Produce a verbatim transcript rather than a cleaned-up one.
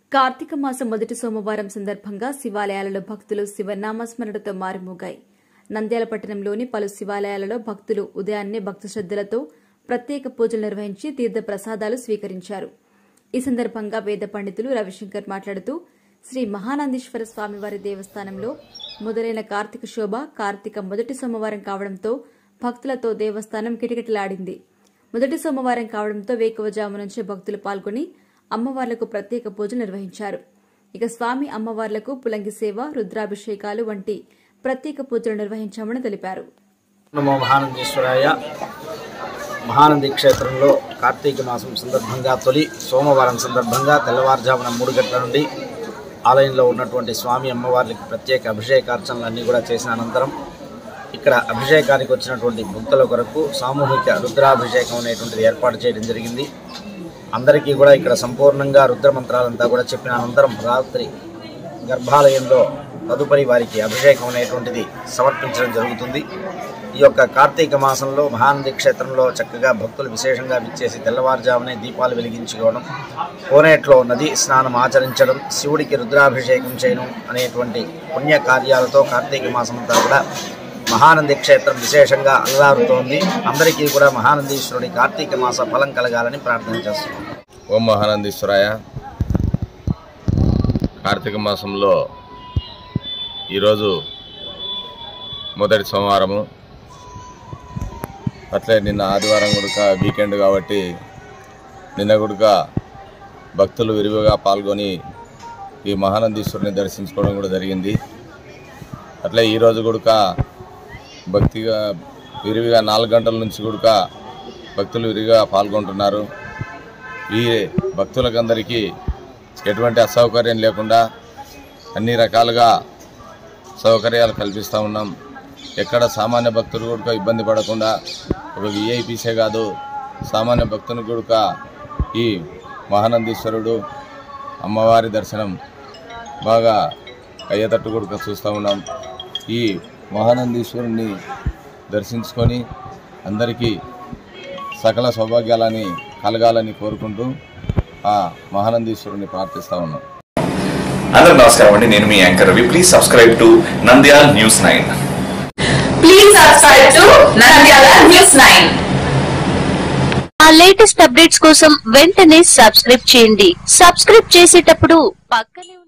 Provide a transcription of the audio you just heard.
కార్తీక మాసం మొదటి సోమవారం సందర్భంగా శివాలయాలలో భక్తులు శివనామస్మరణతో మారుమోగాయి. నంద్యాల పట్టణంలోని పలు శివాలయాలలో భక్తులు ఉదయాన్నే భక్తి శ్రద్దలతో ప్రత్యేక పూజలు నిర్వహించి తీర్థ ప్రసాదాలు స్వీకరించారు. ఈ సందర్భంగా వేద పండితులు రవిశంకర్ మాట్లాడుతూ శ్రీ మహానందీశ్వర స్వామివారి దేవస్థానంలో మొదలైన కార్తీక శోభ కార్తీక మొదటి సోమవారం కావడంతో భక్తులతో దేవస్థానం కిటకిటలాడింది. మొదటి సోమవారం కావడంతో వేకువజాము నుంచి భక్తులు పాల్గొని అమ్మవార్లకు ప్రత్యేక పూజలు నిర్వహించారు. ఇక స్వామి అమ్మవార్లకు పులంగి సేవ, రుద్రాభిషేకాలు వంటి ప్రత్యేక పూజలు నిర్వహించామని తెలిపారు. నమో మహానందీశ్వరాయ. మహానంది క్షేత్రంలో కార్తీక మాసం సందర్భంగా తొలి సోమవారం సందర్భంగా తెల్లవారుజామున మూడు గంటల నుండి ఆలయంలో ఉన్నటువంటి స్వామి అమ్మవార్లకి ప్రత్యేక అభిషేకార్చనలు అన్నీ కూడా చేసిన అనంతరం ఇక్కడ అభిషేకానికి వచ్చినటువంటి భక్తుల కొరకు సామూహిక రుద్రాభిషేకం అనేటువంటిది ఏర్పాటు చేయడం జరిగింది. అందరికీ కూడా ఇక్కడ సంపూర్ణంగా రుద్రమంత్రాలంతా కూడా చెప్పిన అనంతరం రాత్రి గర్భాలయంలో తదుపరి వారికి అభిషేకం అనేటువంటిది సమర్పించడం జరుగుతుంది. ఈ యొక్క కార్తీక మాసంలో మహానంది క్షేత్రంలో చక్కగా భక్తులు విశేషంగా విచ్చేసి తెల్లవారుజామునే దీపాలు వెలిగించుకోవడం, కోనేట్లో నది స్నానం ఆచరించడం, శివుడికి రుద్రాభిషేకం చేయడం అనేటువంటి పుణ్య కార్యాలతో కార్తీక మాసం అంతా కూడా మహానంది క్షేత్రం విశేషంగా అలరారుతోంది. అందరికీ కూడా మహానందీశ్వరుడి కార్తీక మాస ఫలం కలగాలని ప్రార్థన చేస్తున్నాం. ఓం మహానందీశ్వరాయ. కార్తీక మాసంలో ఈరోజు మొదటి సోమవారము, అట్లే నిన్న ఆదివారం కూడా వీకెండ్ కాబట్టి నిన్న కూడా భక్తులు విరివిగా పాల్గొని ఈ మహానందీశ్వరుని దర్శించుకోవడం కూడా జరిగింది. అట్లే ఈరోజు కూడా భక్తిగా విరివిగా నాలుగు గంటల నుంచి కూడా భక్తులు విరివిగా పాల్గొంటున్నారు. ఈ భక్తులకందరికీ ఎటువంటి అసౌకర్యం లేకుండా అన్ని రకాలుగా సౌకర్యాలు కల్పిస్తూ ఉన్నాం. ఎక్కడ సామాన్య భక్తులు కూడా ఇబ్బంది పడకుండా ఒక విఐపీసే కాదు, సామాన్య భక్తులు కూడా ఈ మహానందీశ్వరుడు అమ్మవారి దర్శనం బాగా అయ్యేటట్టు కూడా చూస్తూ ఉన్నాం. ఈ మహానందీశ్వరుని దర్శించుకొని అందరికీ సకల సౌభాగ్యాలని కలగాలని కోరుకుంటూ ఆ మహానందీశ్వరుని ప్రార్థిస్తూ ఉన్నాం. అందరూ నమస్కారం అండి, నేను మీ anchor Ravi. Please subscribe to Nandyal news nine. Please subscribe to Nandyal news nine. ఆ లేటెస్ట్ అప్డేట్స్ కోసం వెంటనే సబ్స్క్రైబ్ చేయండి. సబ్స్క్రైబ్ చేసేటప్పుడు పక్కనే